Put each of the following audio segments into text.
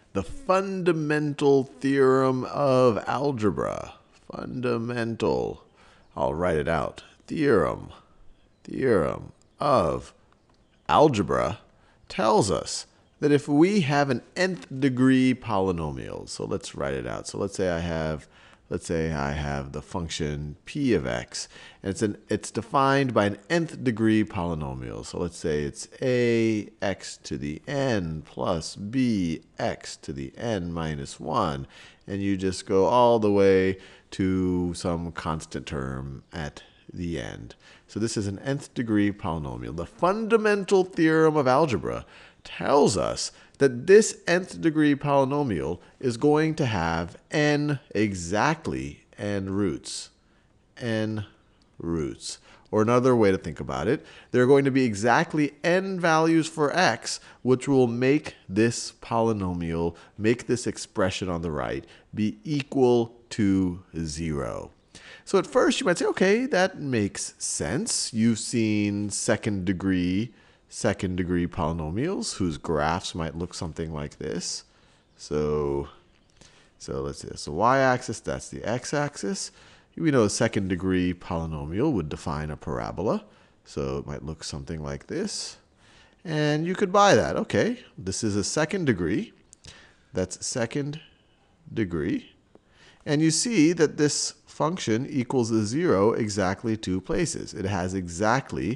The fundamental theorem of algebra. Fundamental. I'll write it out. Theorem of algebra tells us that if we have an nth degree polynomial, so let's write it out. So let's say I have the function p of x, and it's defined by an nth degree polynomial. So let's say it's a x to the n plus b x to the n minus 1, and you just go all the way to some constant term at the end. So this is an nth degree polynomial. The fundamental theorem of algebra tells us that this nth degree polynomial is going to have exactly n roots. Or another way to think about it, there are going to be exactly n values for x, which will make this polynomial, make this expression on the right, be equal to 0. So at first you might say, okay, that makes sense. You've seen second degree polynomials whose graphs might look something like this. So let's see, that's the y-axis, that's the x-axis. We know a second degree polynomial would define a parabola. So it might look something like this. And you could buy that. Okay, this is a second degree. That's second degree. And you see that this function equals 0 exactly 2 places. It has exactly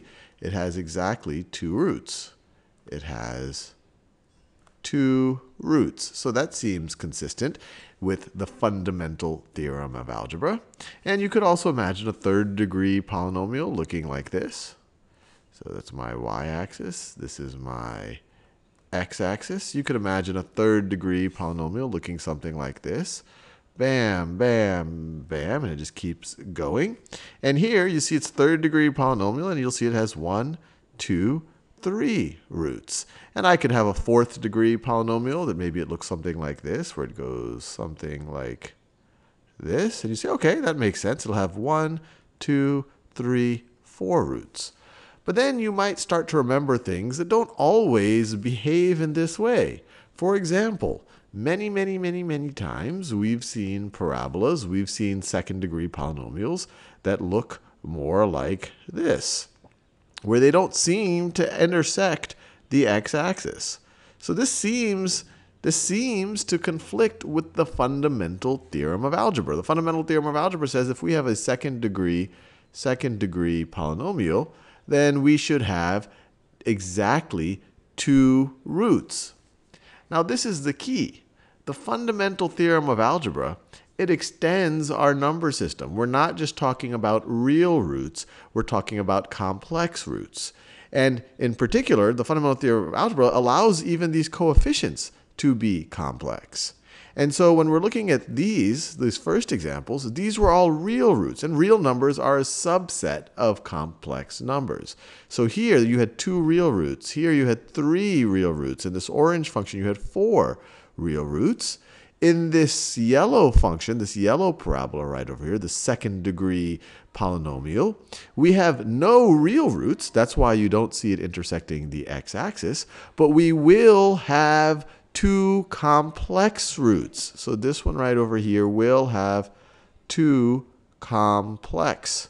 2 roots. It has 2 roots. So that seems consistent with the fundamental theorem of algebra. And you could also imagine a third degree polynomial looking like this. So that's my y-axis. This is my x-axis. You could imagine a third degree polynomial looking something like this. Bam, bam, bam, and it just keeps going. And here you see it's third degree polynomial, and you'll see it has 1, 2, 3 roots. And I could have a fourth degree polynomial that maybe it looks something like this, where it goes something like this. And you say, okay, that makes sense. It'll have 1, 2, 3, 4 roots. But then you might start to remember things that don't always behave in this way. For example, many times we've seen parabolas, we've seen second degree polynomials that look more like this, where they don't seem to intersect the x-axis. So this seems to conflict with the fundamental theorem of algebra. The fundamental theorem of algebra says if we have a second degree polynomial, then we should have exactly 2 roots. Now this is the key. The fundamental theorem of algebra, it extends our number system. We're not just talking about real roots, we're talking about complex roots. And in particular, the fundamental theorem of algebra allows even these coefficients to be complex. And so when we're looking at these first examples, these were all real roots. And real numbers are a subset of complex numbers. So here you had 2 real roots. Here you had 3 real roots. In this orange function, you had 4 real roots. In this yellow function, this yellow parabola right over here, the second degree polynomial, we have no real roots. That's why you don't see it intersecting the x-axis. But we will have 2 complex roots. So this one right over here will have 2 complex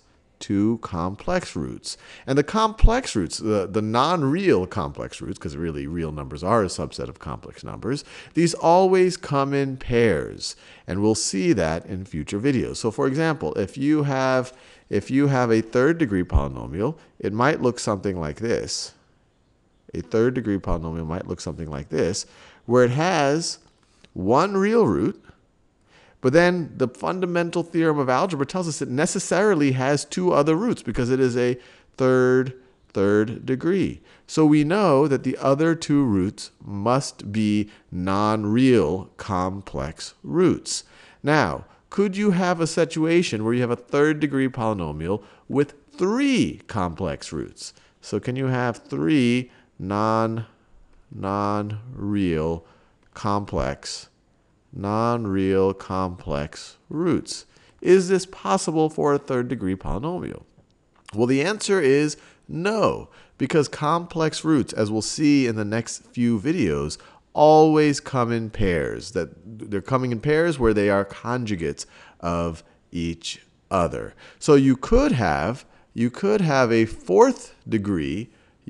roots. And the complex roots, the non-real complex roots, because really real numbers are a subset of complex numbers, these always come in pairs. And we'll see that in future videos. So for example, if you have a third degree polynomial, it might look something like this. A third degree polynomial might look something like this, where it has 1 real root, but then the fundamental theorem of algebra tells us it necessarily has 2 other roots because it is a third degree. So we know that the other 2 roots must be non-real complex roots. Now, could you have a situation where you have a third degree polynomial with 3 complex roots? So can you have 3 non-real complex roots? Is this possible for a third degree polynomial? Well, the answer is no, because complex roots, as we'll see in the next few videos, always come in pairs. That they're coming in pairs where they are conjugates of each other. So you could have a fourth degree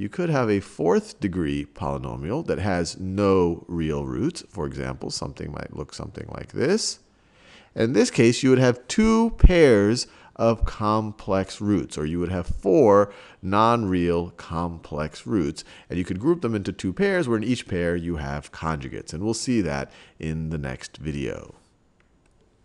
polynomial that has no real roots. For example, something might look something like this. In this case, you would have two pairs of complex roots, or you would have four non-real complex roots. And you could group them into two pairs, where in each pair you have conjugates. And we'll see that in the next video.